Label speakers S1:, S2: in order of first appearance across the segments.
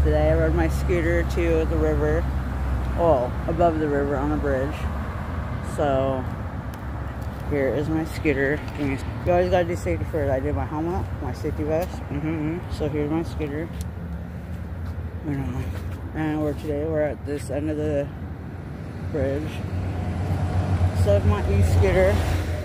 S1: today. I rode my scooter to the river. Well, above the river on a bridge. So, here is my scooter. You always gotta do safety first. I did my helmet, my safety vest. So here's my scooter. And we're at this end of the bridge. So it's my e-scooter.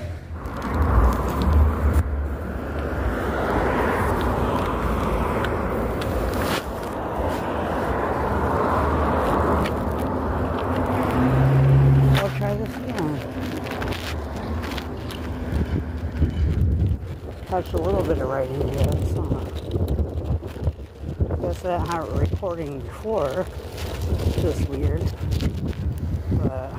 S1: I'll try this again. Touched a little bit of writing here. It's not. I guess I didn't have it recording before. It's just weird. But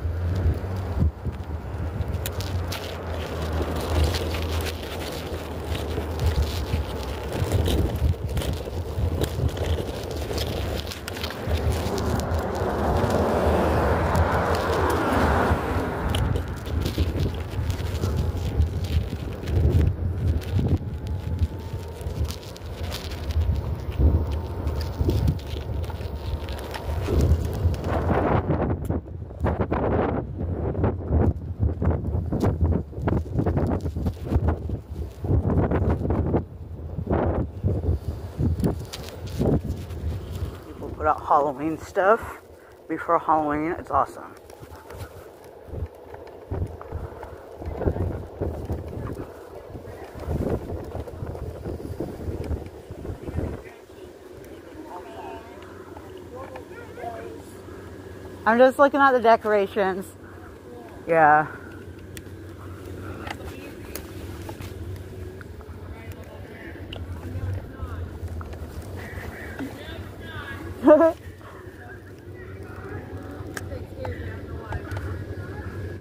S1: put out Halloween stuff before Halloween. It's awesome. I'm just looking at the decorations. Yeah.